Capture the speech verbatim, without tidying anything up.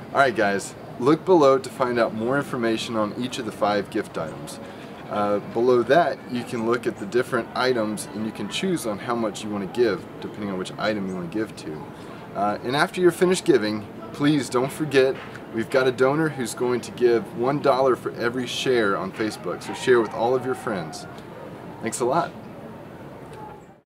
Alright guys, look below to find out more information on each of the five gift items. Uh, below that you can look at the different items and you can choose on how much you want to give depending on which item you want to give to. Uh, and after you're finished giving, please don't forget we've got a donor who's going to give one dollar for every share on Facebook, so share with all of your friends. Thanks a lot.